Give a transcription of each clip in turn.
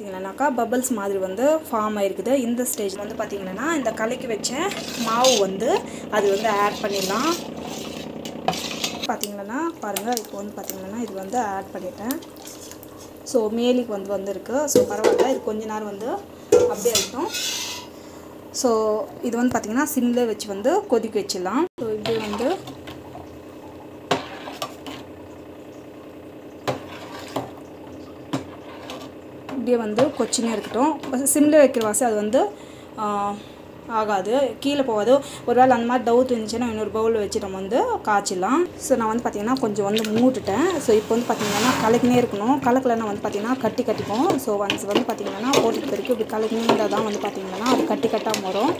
பார்த்தீங்கன்னாக்கா பபிள்ஸ் மாதிரி வந்து ஃபார்ம் ஆயிருக்குது. இந்த ஸ்டேஜ் வந்து பார்த்தீங்கன்னா இந்த கலக்கி வச்ச மாவு வந்து அது வந்து ஆட் பண்ணிடலாம். பார்த்தீங்கன்னா பாருங்கள், இப்போ வந்து பார்த்தீங்கன்னா இது வந்து ஆட் பண்ணிட்டேன். ஸோ மேலுக்கு வந்துருக்கு. ஸோ பரவாயில்ல, இது கொஞ்ச நேரம் வந்து அப்படியே ஆகிட்டோம். ஸோ இது வந்து பார்த்தீங்கன்னா சிம்மில் வச்சு வந்து கொதிக்க வச்சிடலாம். ஸோ இப்படி வந்து இப்படியே வந்து கொச்சினே இருக்கட்டும். சிம்மில் வைக்கிற வாசி அது வந்து ஆகாது, கீழே போகாது. ஒரு வேளை அந்த மாதிரி டவுட் இருந்துச்சுன்னா இன்னொரு பவுலில் வச்சு நம்ம வந்து காய்ச்சிடலாம். ஸோ நான் வந்து பார்த்திங்கன்னா கொஞ்சம் வந்து மூட்டுட்டேன். ஸோ இப்போ வந்து பார்த்திங்கன்னா கலக்கினே இருக்கணும். கலக்கலைன்னா வந்து பார்த்திங்கன்னா கட்டிக்கும். ஸோ ஒன்ஸ் வந்து பார்த்திங்கன்னா போட்டுட்டு பிறகு இப்படி கலக்கினே இருந்தால் தான் வந்து பார்த்திங்கன்னா அது கட்டாமல் வரும்.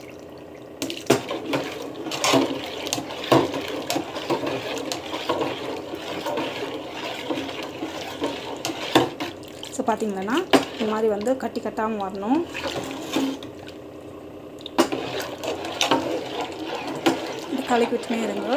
ஸோ பார்த்திங்கன்னா இந்த மாதிரி வந்து கட்டாமல் வரணும். கலக்கி விட்டுனே இருங்க.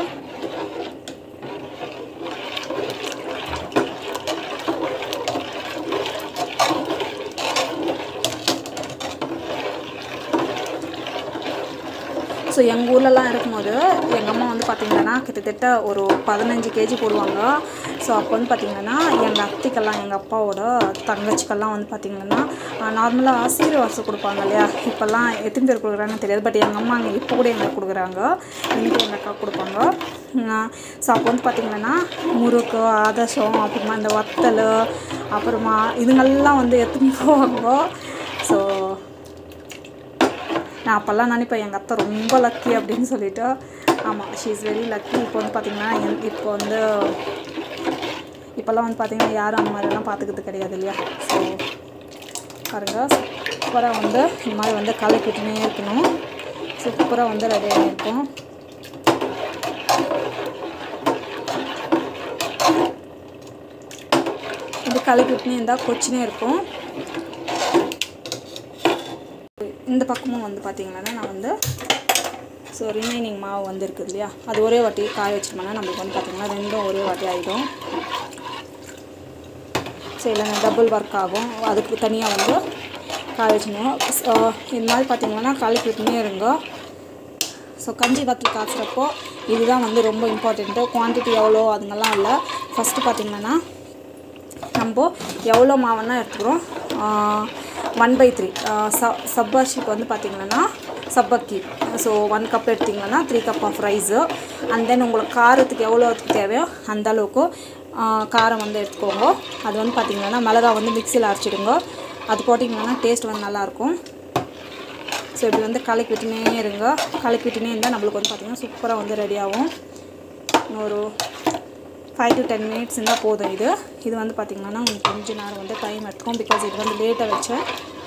ஸோ எங்கள் ஊர்லலாம் இருக்கும்போது எங்கள் அம்மா வந்து பார்த்திங்கன்னா கிட்டத்தட்ட ஒரு 15 kg போடுவாங்க. ஸோ அப்போ வந்து பார்த்திங்கன்னா எங்கள் அத்தைக்கெல்லாம், எங்கள் அப்பாவோட தங்கச்சிக்கெல்லாம் வந்து பார்த்திங்கன்னா நார்மலாக சீரவரிசை கொடுப்பாங்க இல்லையா. இப்போல்லாம் எத்தனை பேர் கொடுக்குறாங்கன்னு தெரியாது. பட் எங்கள் அம்மா அங்கே இப்போ கூட எங்களுக்கு கொடுக்குறாங்க. இன்றைக்கி எங்கள் அக்கா கொடுப்பாங்க. ஸோ அப்போ வந்து பார்த்திங்கன்னா முறுக்கு, ஆதர்சம், அப்புறமா இந்த வத்தல், அப்புறமா இதுங்கெல்லாம் வந்து எடுத்துன்னு போவாங்க. ஸோ நான் அப்போல்லாம் நினைப்பேன் எங்கள் அத்தை ரொம்ப லக்கி அப்படின்னு சொல்லிட்டு. ஆமாம், ஷீ இஸ் வெரி லக்கி. இப்போ வந்து பார்த்திங்கன்னா இப்போல்லாம் வந்து பார்த்திங்கன்னா யாரும் அந்த மாதிரிலாம் பார்த்துக்கிறது கிடையாது இல்லையா. ஸோ பாருங்கள், சூப்பராக வந்து இந்த மாதிரி வந்து கலக்கிட்டுனே இருக்கணும். சூப்பராக வந்து ரெடியாக இருக்கும். இது கலக்கிட்டுனே இருந்தால் கொச்சினே இருக்கும். இந்த பக்கமும் வந்து பார்த்திங்கன்னா நான் வந்து ஸோ ரிமைனிங் மாவு வந்து இருக்குது இல்லையா, அது ஒரே வாட்டி காய வச்சிட்டோம்னா நம்மளுக்கு வந்து பார்த்திங்கன்னா ரெண்டும் ஒரே வாட்டி ஆகிடும். ஸோ இல்லைன்னா டபுள் ஒர்க் ஆகும். அதுக்கு தனியாக வந்து காய வச்சிடணும். இந்த மாதிரி பார்த்திங்கன்னா கலக்கி விட்டுனே இருங்க. ஸோ கஞ்சி வத்தல் காய்ச்சறப்போ இதுதான் வந்து ரொம்ப இம்பார்ட்டண்ட்டு. குவான்டிட்டி எவ்வளோ அதுங்கெல்லாம் இல்லை. ஃபஸ்ட்டு பார்த்திங்கன்னா நம்ம எவ்வளோ மாவுன்னா எடுத்துக்கிறோம், 1/3 சப்பாச்சிக்கு வந்து பார்த்திங்கன்னா சப்பக்கி. ஸோ 1 கப் எடுத்திங்கன்னா 3 cup of rice. And then உங்களுக்கு காரத்துக்கு எவ்வளோ தேவையோ அந்த அளவுக்கு காரம் வந்து எடுத்துக்கோங்க. அது வந்து பார்த்திங்கன்னா மிளகா வந்து மிக்சியில் அரைச்சிடுங்க. அது போட்டிங்கன்னா டேஸ்ட் வந்து நல்லாயிருக்கும். ஸோ இப்படி வந்து கலக்கி விட்டுனே இருங்க. கலக்கி விட்டுனே இருந்தால் நம்மளுக்கு வந்து பார்த்திங்கன்னா சூப்பராக வந்து ரெடி ஆகும். ஒரு 5 to 10 minutes இருந்தால் போதும். இது வந்து பார்த்திங்கன்னா உங்களுக்கு கொஞ்சம் நேரம் வந்து டைம் எடுத்துக்கும். பிகாஸ் இது வந்து லேட்டாக வச்சேன்.